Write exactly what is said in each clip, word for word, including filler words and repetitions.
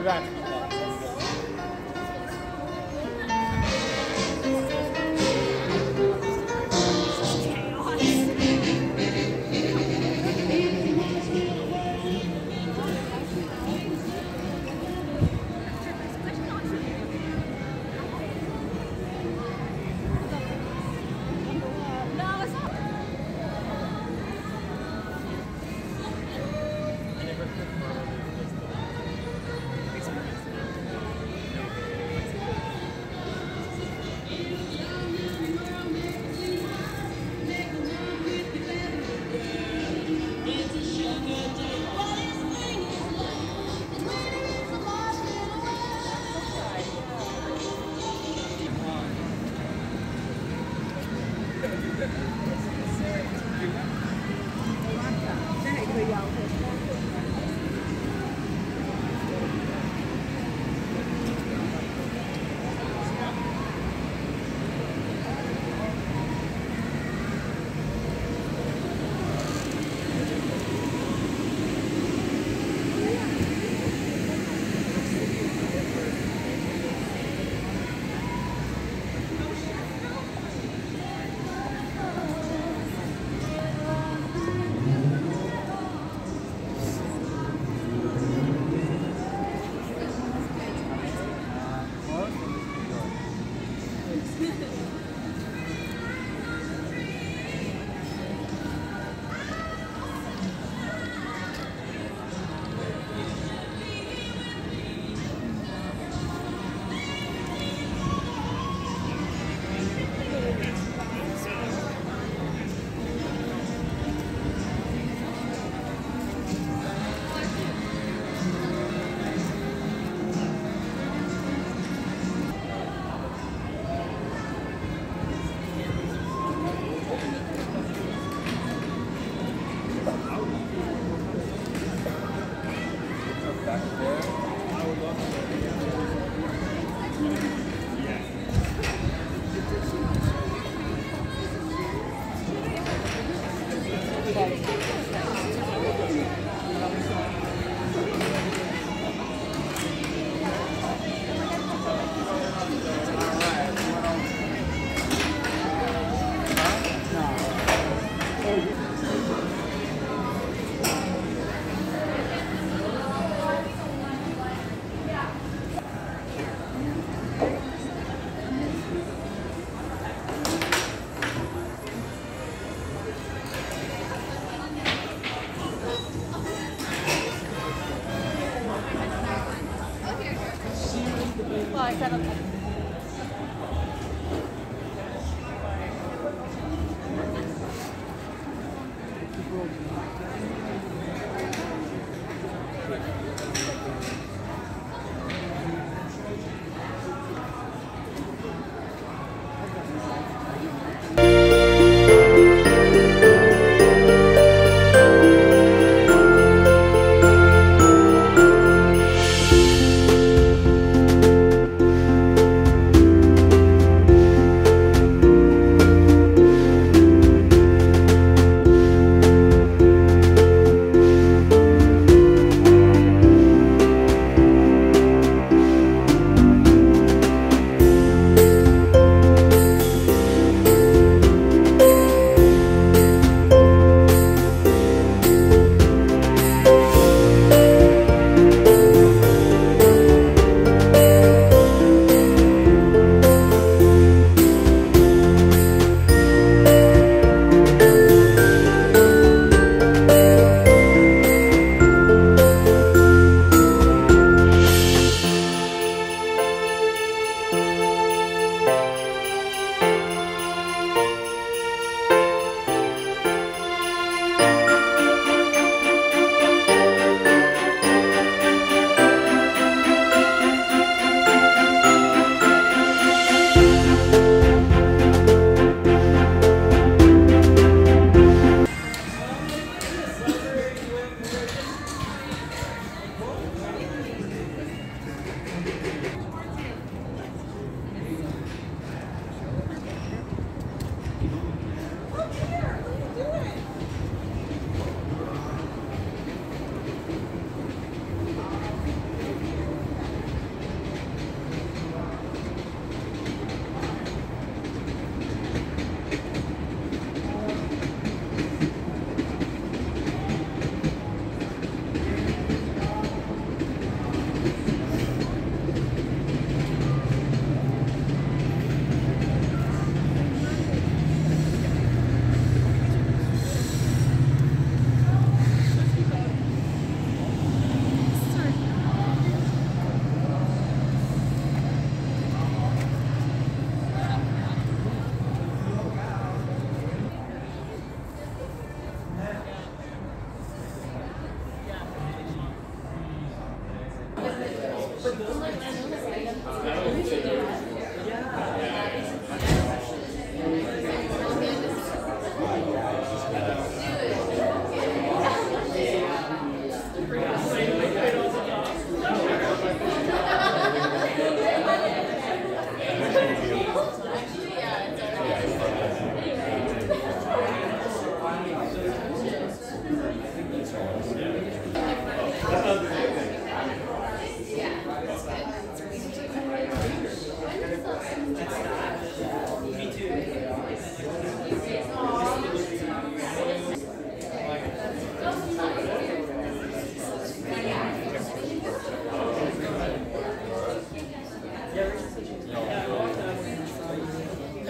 be back.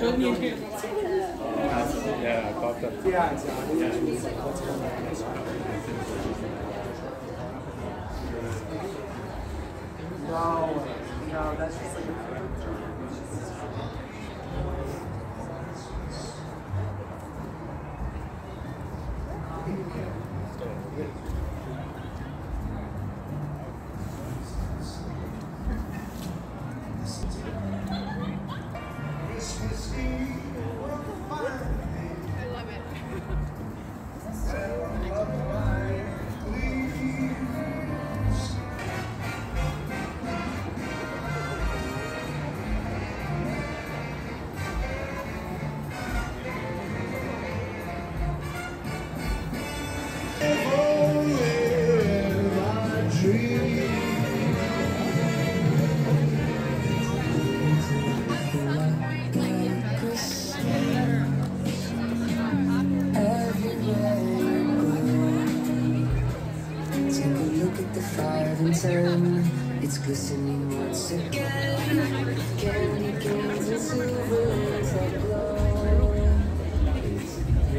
Yeah, I popped up. Yeah, it's yeah. No, no, that's just like a it's glistening once again. Candy canes and silvers that glow. It's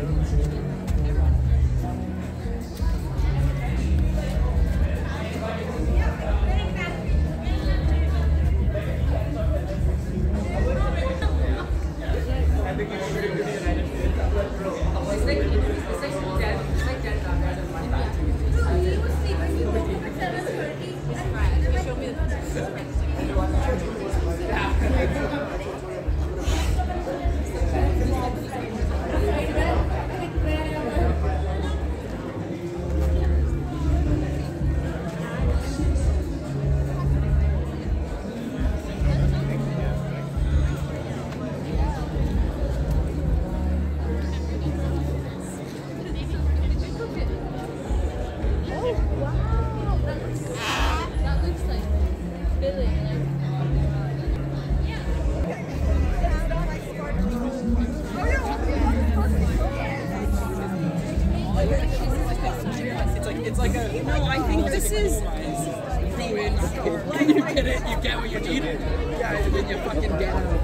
It's like a. No, I think this is ruined. Like, you get it, you get what you need. Yeah, and then you fucking get it.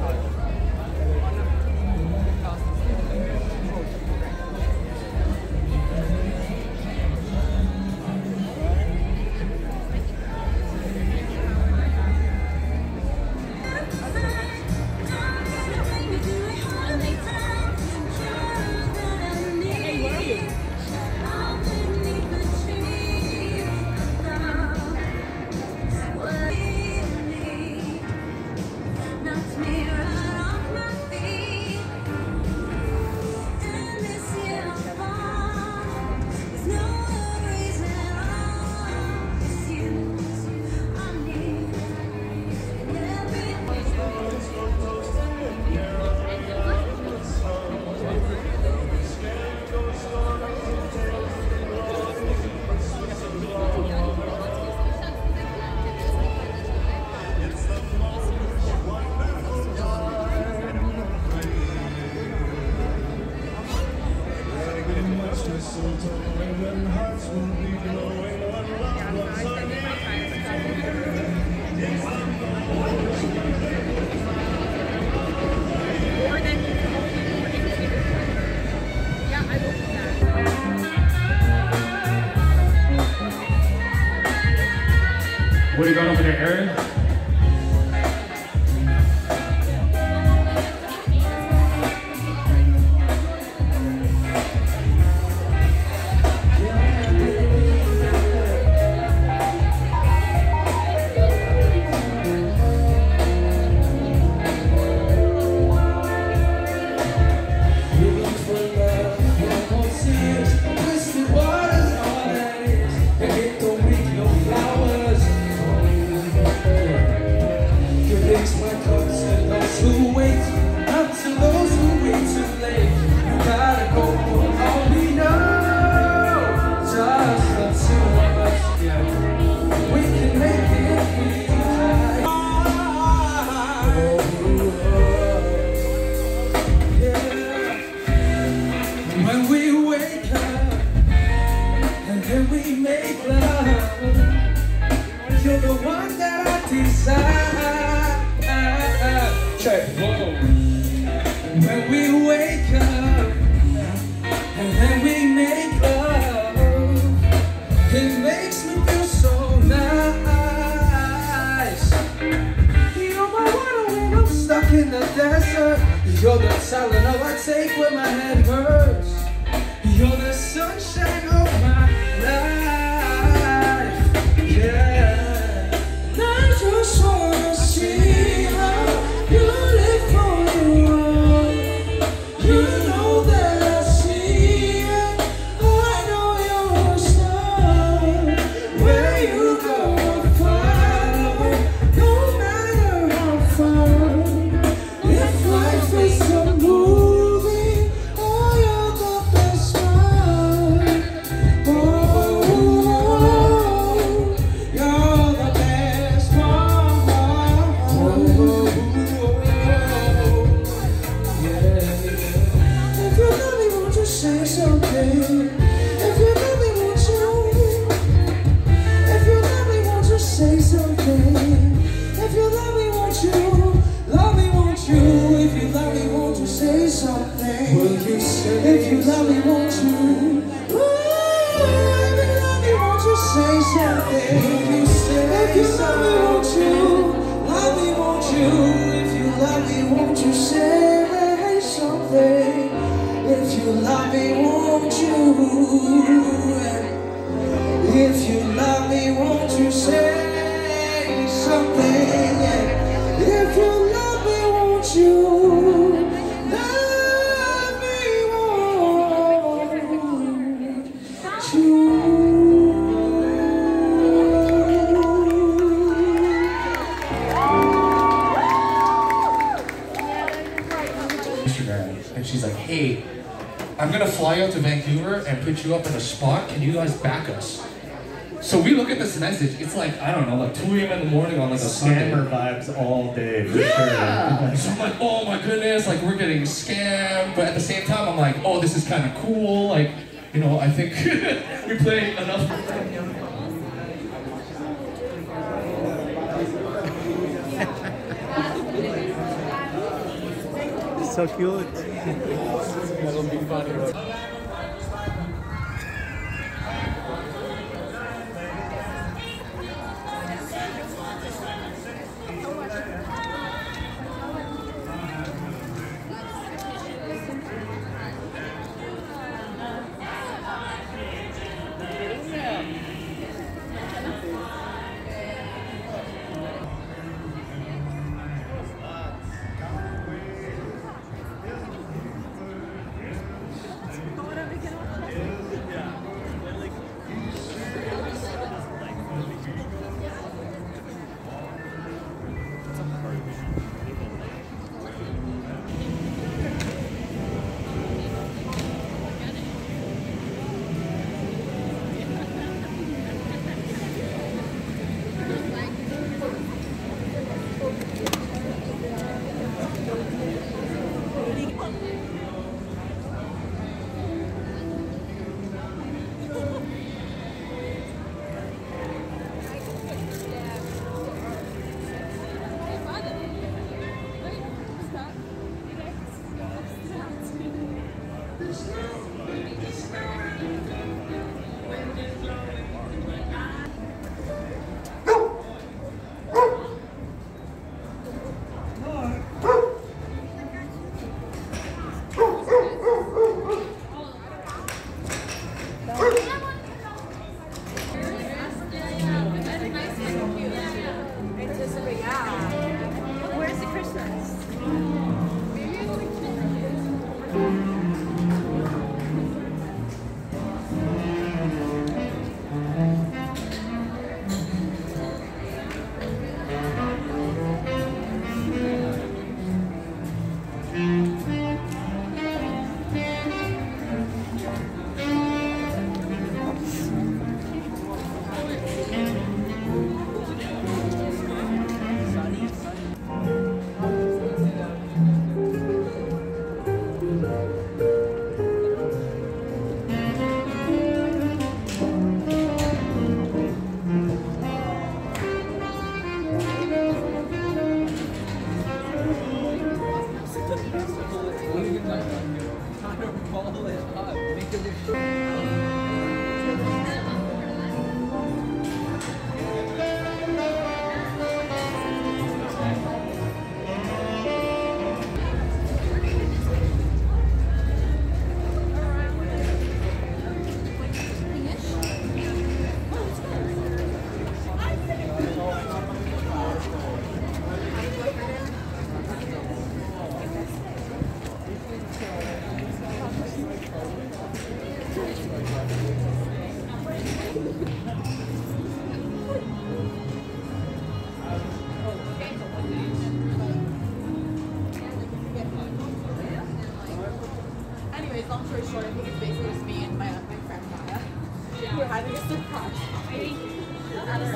What do you got over there, Aaron? Check. Whoa. when we wake up and then we make love. It makes me feel so nice. You're my water when I'm stuck in the desert. You're the Tylenol I take when my head hurts. You're the sunshine of my life. Yeah. I just wanna see how beautiful you are. You know that I see it. I know you're a star. Where you go, I'll follow. No matter how far. If life is a movie, oh, you're the best part. Oh, you're the best part. Oh, yeah. If you love me, won't you say something? If you love me, won't you? If you love me, won't you say something? If you love me, won't you? Love me, won't you? If you love me, won't you say something? Will you say? If you love me, won't you? Ooh, if you love me, won't you say something? Will you say? If you love me, won't you? Love me, won't you? If you love me, won't you say something? If you love me, won't you? If you love me, won't you say something? If you love me, won't you? Love me, won't you? Instagram, and she's like, hey, I'm gonna fly out to Vancouver and put you up in a spot. Can you guys back us? So we look at this message. It's like, I don't know, like two A M in the morning on like a Sunday. Scammer vibes all day, for Yeah. sure. So I'm like, oh my goodness, like we're getting scammed. But at the same time, I'm like, oh, this is kind of cool. Like, you know, I think we play enough. So cute. That'll be funny. Where's the Christmas? long story short, I think it's basically just me and my, my friend Maya. Yeah. We're having a surprise. I don't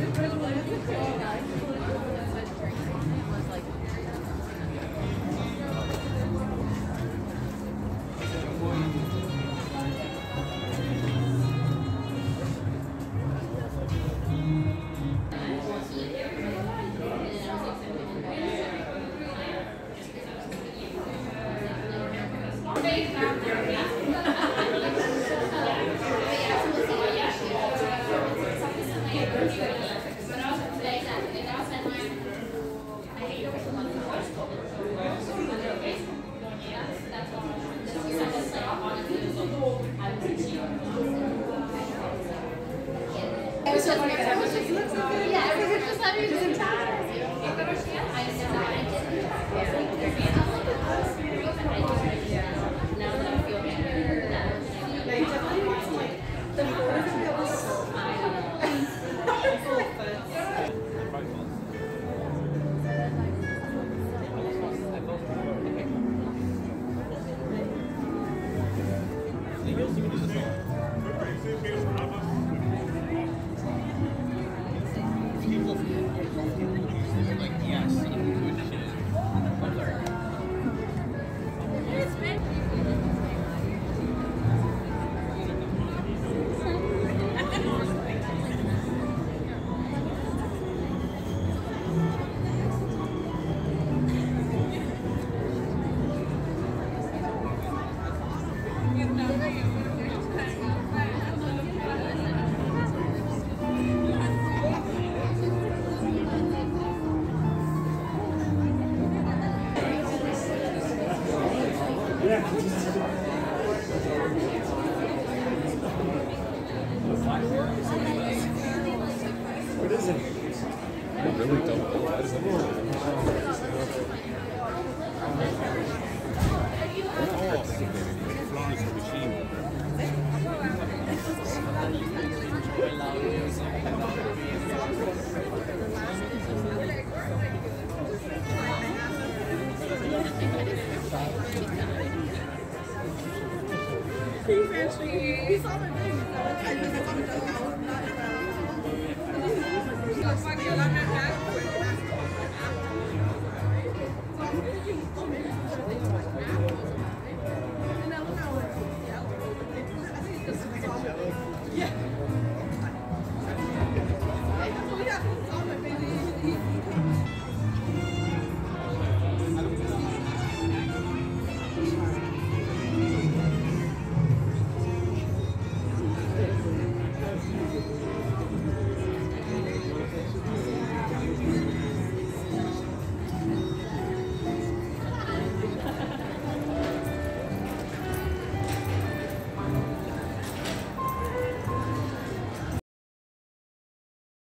What is it? I really don't know. What is it? We saw the thing. I was not